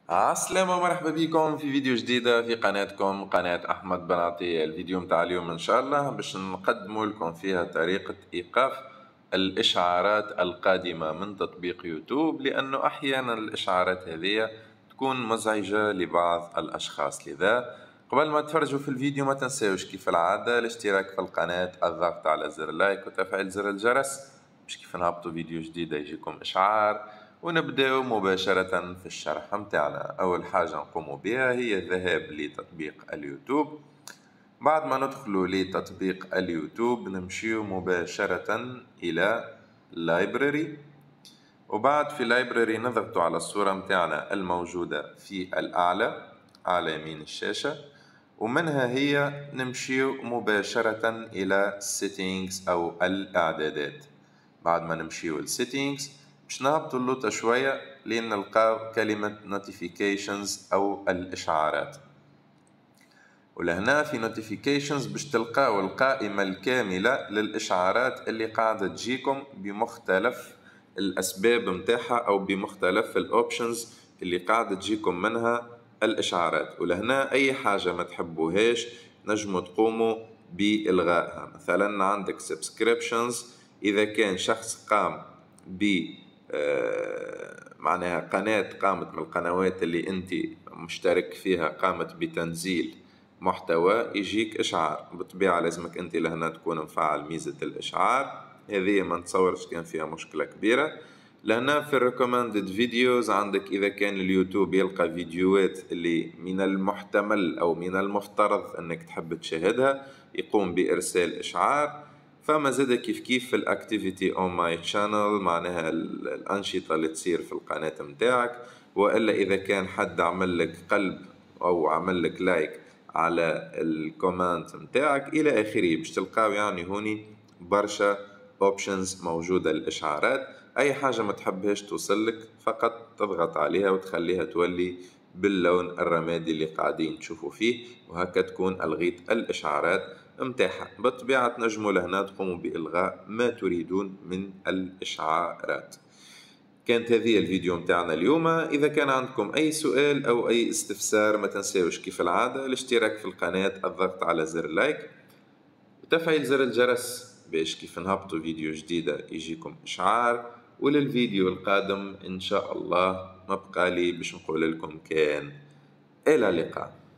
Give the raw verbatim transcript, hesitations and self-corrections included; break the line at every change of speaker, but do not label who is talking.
عالسلامة ومرحبا بكم في فيديو جديدة في قناتكم قناة أحمد بنعطي. الفيديو متاع اليوم إن شاء الله باش نقدموا لكم فيها طريقة إيقاف الإشعارات القادمة من تطبيق يوتيوب، لأنه أحيانا الإشعارات هذه تكون مزعجة لبعض الأشخاص. لذا قبل ما تفرجوا في الفيديو ما تنساوش كيف العادة الاشتراك في القناة، الضغط على زر لايك وتفعيل زر الجرس باش كيف نهبطوا فيديو جديدة يجيكم إشعار. ونبدأ مباشرة في الشرح متاعنا. أول حاجة نقوم بها هي الذهاب لتطبيق اليوتيوب. بعد ما ندخل لتطبيق اليوتيوب نمشي مباشرة إلى لايبراري، وبعد في لايبراري نضغط على الصورة متاعنا الموجودة في الأعلى على يمين الشاشة، ومنها هي نمشي مباشرة إلى settings أو الإعدادات. بعد ما نمشيو للسيتينغز باش نهبطوا اللوطة شوية لين نلقاو كلمة notifications أو الإشعارات، ولهنا في notifications باش تلقاو القائمة الكاملة للإشعارات اللي قاعدة تجيكم بمختلف الأسباب متاعها أو بمختلف الأوبشنز اللي قاعدة تجيكم منها الإشعارات. ولهنا أي حاجة ما تحبوهاش نجموا تقوموا بإلغائها. مثلا عندك subscriptions، إذا كان شخص قام ب معناها قناة قامت من القنوات اللي أنت مشترك فيها قامت بتنزيل محتوى يجيك إشعار. بالطبيعة لازمك أنت لهنا تكون مفعل ميزة الإشعار هذه، ما نتصورش كان فيها مشكلة كبيرة. لهنا في recommended videos عندك إذا كان اليوتيوب يلقى فيديوهات اللي من المحتمل أو من المفترض أنك تحب تشاهدها يقوم بإرسال إشعار. فما زاد كيف كيف في الاكتيفيتي اون ماي شانل، معناها الأنشطة اللي تصير في القناة متاعك، وإلا إذا كان حد عمل لك قلب أو عمل لك لايك على الكومنت متاعك إلى آخره. باش تلقاو يعني هوني برشا اوبشنز موجودة للإشعارات. أي حاجة ما تحبهاش توصلك فقط تضغط عليها وتخليها تولي باللون الرمادي اللي قاعدين تشوفوا فيه، وهكا تكون ألغيت الإشعارات متاعها. بالطبيعة تنجموا لهنا تقوموا بإلغاء ما تريدون من الإشعارات. كانت هذه الفيديو متاعنا اليوم. إذا كان عندكم أي سؤال أو أي استفسار ما تنساوش كيف العادة الاشتراك في القناة، الضغط على زر لايك وتفعيل زر الجرس باش كيف نهبطوا فيديو جديدة يجيكم إشعار. وللفيديو القادم إن شاء الله ما بقالي باش نقول لكم كان إلى اللقاء.